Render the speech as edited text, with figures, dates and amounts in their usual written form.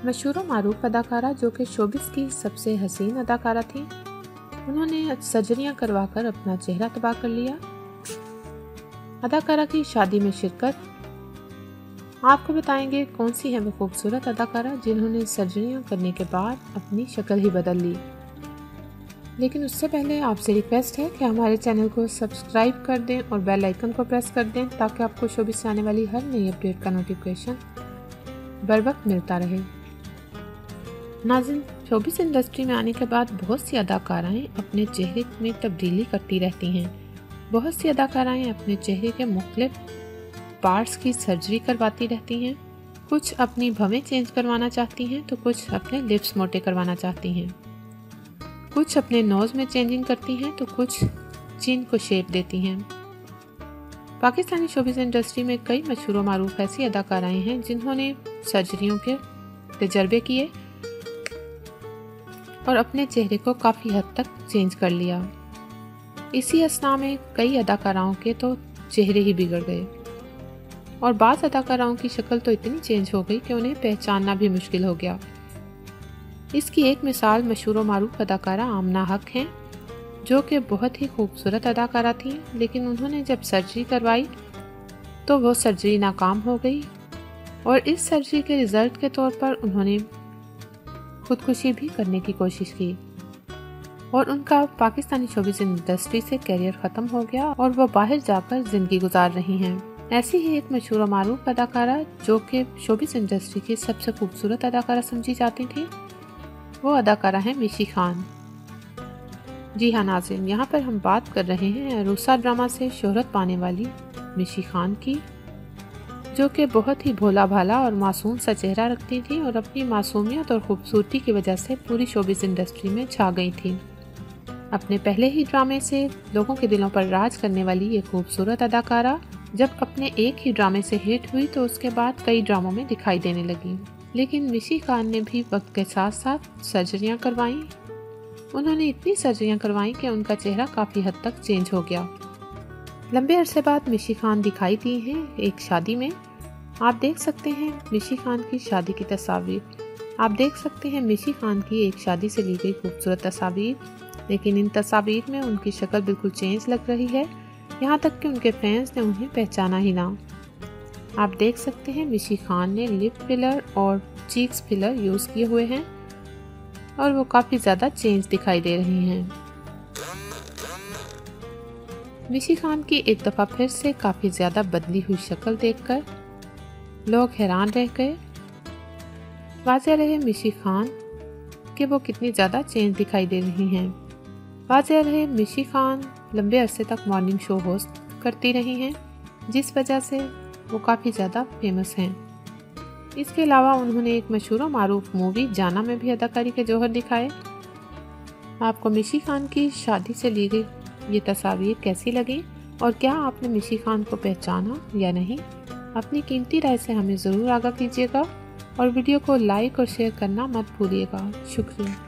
मशहूर और मारूफ अदाकारा जो कि शोबिस की सबसे हसीन अदाकारा थी, उन्होंने सर्जरियां करवाकर अपना चेहरा तबाह कर लिया। अदाकारा की शादी में शिरकत। आपको बताएंगे कौन सी है वो खूबसूरत अदाकारा जिन्होंने सर्जरियां करने के बाद अपनी शक्ल ही बदल ली। लेकिन उससे पहले आपसे रिक्वेस्ट है कि हमारे चैनल को सब्सक्राइब कर दें और बेल आइकन को प्रेस कर दें ताकि आपको शोबिस से आने वाली हर नई अपडेट का नोटिफिकेशन बर वक्त मिलता रहे। नाज़रीन, शोबिस इंडस्ट्री में आने के बाद बहुत सी अदाकाराएं अपने चेहरे में तब्दीली करती रहती हैं। बहुत सी अदाकाराएं अपने चेहरे के मुख्तलिफ पार्ट्स की सर्जरी करवाती रहती हैं। कुछ अपनी भवें चेंज करवाना चाहती हैं तो कुछ अपने लिप्स मोटे करवाना चाहती हैं। कुछ अपने नोज़ में चेंजिंग करती हैं तो कुछ चिन को शेप देती हैं। पाकिस्तानी शोबिस इंडस्ट्री में कई मशहूर और मारूफ ऐसी अदाकाराएं हैं जिन्होंने सर्जरियों के तजर्बे किए और अपने चेहरे को काफ़ी हद तक चेंज कर लिया। इसी असना में कई अदाकाराओं के तो चेहरे ही बिगड़ गए और बाज़ अदाकाराओं की शक्ल तो इतनी चेंज हो गई कि उन्हें पहचानना भी मुश्किल हो गया। इसकी एक मिसाल मशहूर और मारूफ अदाकारा आमना हक हैं, जो कि बहुत ही खूबसूरत अदाकारा थी, लेकिन उन्होंने जब सर्जरी करवाई तो वो सर्जरी नाकाम हो गई और इस सर्जरी के रिज़ल्ट के तौर पर उन्होंने खुदकुशी भी करने की कोशिश की और उनका पाकिस्तानी शोबिस इंडस्ट्री से करियर ख़त्म हो गया और वो बाहर जाकर ज़िंदगी गुजार रही हैं। ऐसी ही एक मशहूर और मारूफ अदाकारा जो कि शोबिस इंडस्ट्री की सबसे खूबसूरत अदाकारा समझी जाती थी, वो अदाकारा है मिशी खान। जी हाँ नाज़रीन, यहाँ पर हम बात कर रहे हैं रूसा ड्रामा से शोहरत पाने वाली मिशी खान की, जो कि बहुत ही भोला भाला और मासूम सा चेहरा रखती थी और अपनी मासूमियत और खूबसूरती की वजह से पूरी शोबिस इंडस्ट्री में छा गई थी। अपने पहले ही ड्रामे से लोगों के दिलों पर राज करने वाली ये खूबसूरत अदाकारा जब अपने एक ही ड्रामे से हिट हुई तो उसके बाद कई ड्रामों में दिखाई देने लगी। लेकिन मिशी खान ने भी वक्त के साथ साथ सर्जरियां करवाईं। उन्होंने इतनी सर्जरियां करवाईं कि उनका चेहरा काफ़ी हद तक चेंज हो गया। लंबे अरसे बाद मिशी खान दिखाई दी हैं एक शादी में। आप देख सकते हैं मिशी खान की शादी की तस्वीर। आप देख सकते हैं मिशी खान की एक शादी से ली गई खूबसूरत तस्वीर, लेकिन इन तस्वीर में उनकी शक्ल बिल्कुल चेंज लग रही है, यहाँ तक कि उनके फैंस ने उन्हें पहचाना ही ना। आप देख सकते हैं मिशी खान ने लिप फिलर और चीक्स फिलर यूज़ किए हुए हैं और वो काफ़ी ज़्यादा चेंज दिखाई दे रही हैं। मिशी खान की एक दफ़ा फिर से काफ़ी ज़्यादा बदली हुई शक्ल देखकर लोग हैरान रह गए। वाज़ेह रहे मिशी खान कि वो कितनी ज़्यादा चेंज दिखाई दे रही हैं। वाज़ेह रहे मिशी खान लंबे अरसे तक मॉर्निंग शो होस्ट करती रही हैं, जिस वजह से वो काफ़ी ज़्यादा फेमस हैं। इसके अलावा उन्होंने एक मशहूर और मारूफ मूवी जाना में भी अदाकारी के जौहर दिखाए। आपको मिशी खान की शादी से ली गई ये तस्वीर कैसी लगी और क्या आपने मिशी खान को पहचाना या नहीं? अपनी कीमती राय से हमें ज़रूर आगाह कीजिएगा और वीडियो को लाइक और शेयर करना मत भूलिएगा। शुक्रिया।